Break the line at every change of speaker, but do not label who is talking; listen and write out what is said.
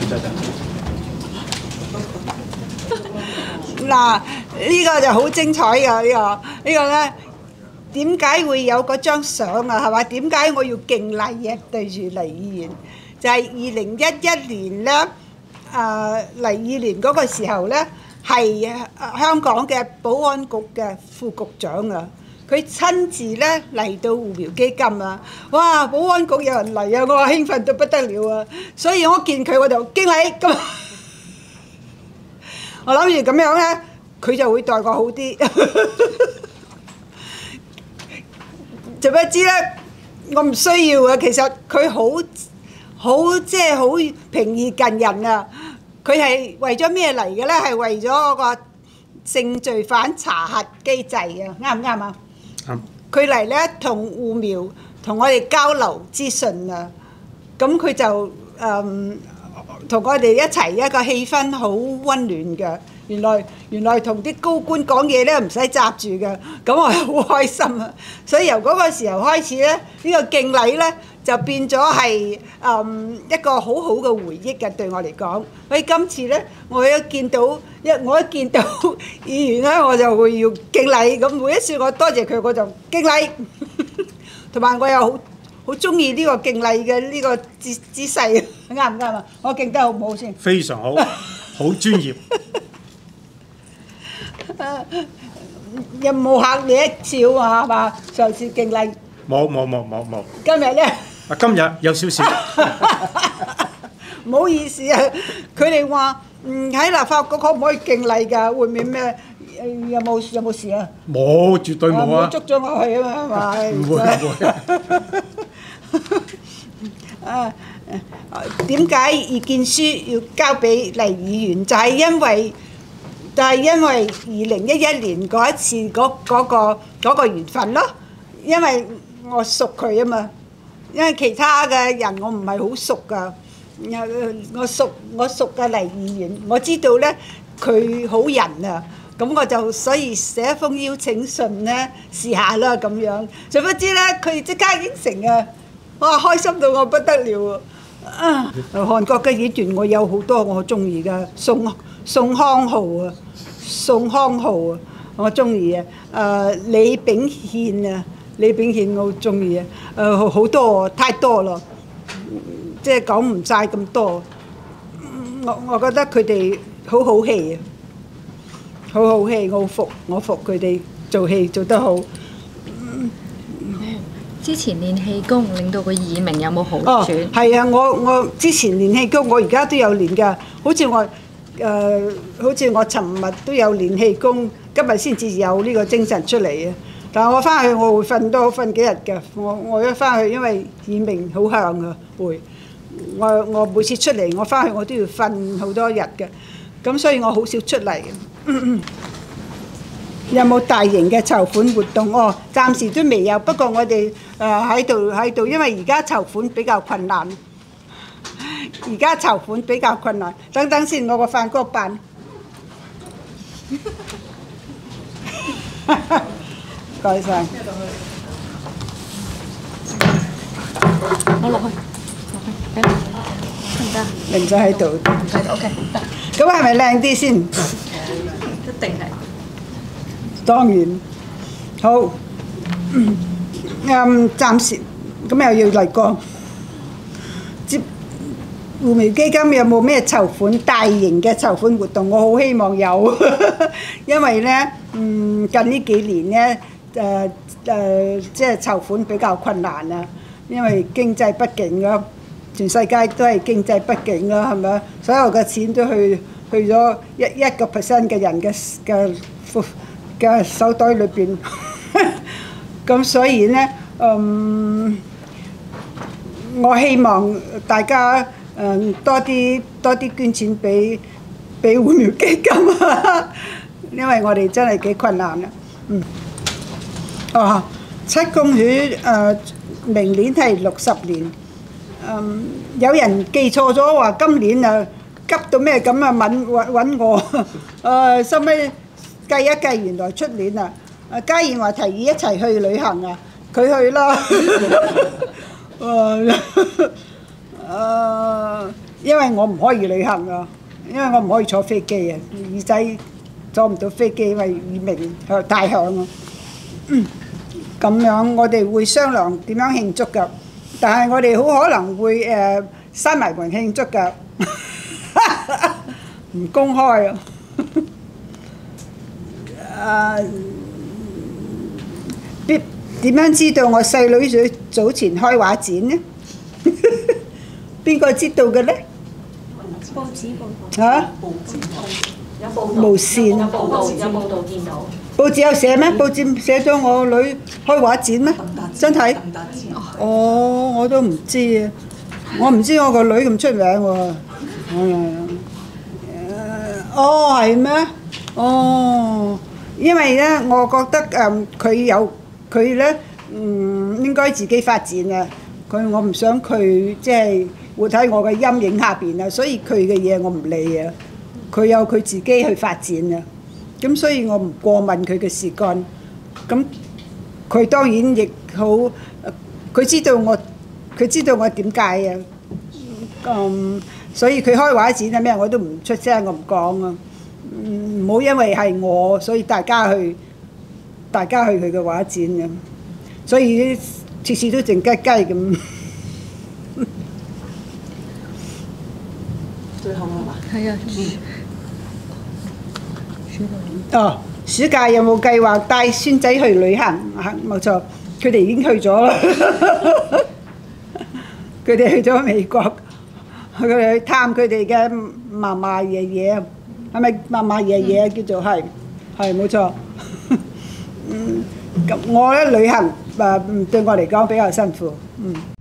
嗱，呢個就好精彩㗎，呢個咧點解會有嗰張相啊？係嘛？點解我要敬禮嘅對住黎議員？就係2011年咧，黎議員嗰個時候咧係香港嘅保安局嘅副局長啊，佢親自咧嚟到護苗基金啊！哇！保安局有人嚟啊，我話興奮到不得了啊！所以我見佢我就敬禮咁。我諗住咁樣咧，佢就會待我好啲。就不知咧，我唔需要啊。其實佢好即係好平易近人啊。佢係為咗咩嚟嘅咧？係為咗個性罪犯查核機制啊，啱唔啱啊？啱。佢嚟咧同護苗同我哋交流資訊啊，咁佢就同我哋一齊，一個氣氛好温暖嘅。原來同啲高官講嘢咧唔使閘住嘅，咁我係好開心啊！所以由嗰個時候開始咧，呢個敬禮咧就變咗係一個好好嘅回憶嘅，對我嚟講。所以今次咧，我一見到議員咧，我就會要敬禮。咁每一次我多謝佢，我就敬禮。同埋我又好中意呢個敬禮嘅呢個姿勢，啱唔啱啊？我敬得好唔好先？
非常好，好專業。
有冇嚇你一笑啊？係嘛？上次敬禮
冇。
今日咧？
今日有少少。
唔好意思啊，佢哋話喺立法局可唔可以敬禮㗎？會唔會咩？有冇事啊？
冇，絕對冇啊！
捉咗我去啊嘛，係咪？
唔會。
點解意見書要交俾黎議員？就係因為2011年嗰一次嗰個緣分咯，因為我熟佢啊嘛，因為其他嘅人我唔係好熟噶，我熟嘅黎議員，我知道咧佢好人啊，咁我就所以寫一封邀請信咧試下啦咁樣，誰不知咧佢即刻應承啊，哇開心到我不得了啊！韓國嘅演員我有好多我中意嘅，宋康昊啊，我中意啊！李炳憲我好中意啊！好多太多咯，即係講唔晒咁多。我覺得佢哋好好戲啊，好好戲，我服佢哋做戲做得好。
之前練氣功令到個耳鳴有冇好轉？
係啊，我之前練氣功，我而家都有練㗎。好似我尋日都有練氣功，今日先至有呢個精神出嚟啊！但係我翻去我會瞓幾日㗎。我一翻去，因為耳鳴好響啊，會我每次出嚟，我翻去我都要瞓好多日嘅。咁所以我好少出嚟嘅。有冇大型嘅籌款活動？暫時都未有。不過我哋喺度，因為而家籌款比較困難。等等先，我個飯哥辦。唔該晒。
我落去，俾你，得唔得？
唔使喺度。
喺度 OK 得。
咁係咪靚啲先？
一定係。
當然。好。暫時咁又要嚟過。護苗基金有冇咩籌款大型嘅籌款活動？我好希望有，因為咧，近呢幾年咧，即係籌款比較困難啊，因為經濟不景咯，全世界都係經濟不景啦，係咪？所有嘅錢都去咗1% 嘅人嘅手袋裏邊，咁所以咧，我希望大家多啲捐錢俾護苗基金啊，因為我哋真係幾困難啊。七公魚明年係60年，有人記錯咗話今年急到咩咁啊揾我，收尾計一計原來出年啊，家燕話提議一齊去旅行啊，佢去啦。 因為我唔可以旅行啊，因為我唔可以坐飛機啊，耳仔坐唔到飛機，因為耳鳴太響啊。咁樣我哋會商量點樣慶祝㗎，但係我哋好可能會閂埋門慶祝㗎，唔公開啊。點樣知道我細女早前開畫展呢？邊個知道嘅呢？
報紙
嚇？
有報
無線
有報道見到。
報紙有寫咩？報紙寫咗我女開畫展咩？真係？哦，我都唔知啊！我唔知我個女咁出名喎。哦，係咩？哦，因為咧，我覺得佢咧，應該自己發展啊！我唔想佢即係活喺我嘅陰影下邊啊，所以佢嘅嘢我唔理啊。佢有佢自己去發展啊，咁所以我唔過問佢嘅事幹。咁佢當然亦好，佢知道我點解啊。所以佢開畫展係咩我都唔出聲，我唔講啊。唔好因為係我，所以大家去佢嘅畫展啊。所以次次都靜雞雞咁。
最後係嘛？
係啊。
哦，暑假有冇計劃帶孫仔去旅行？冇錯，佢哋已經去咗啦。佢哋去咗美國，佢哋去探佢哋嘅嫲嫲爺爺，係咪嫲嫲爺爺叫做係冇錯。咁我咧旅行對我嚟講比較辛苦。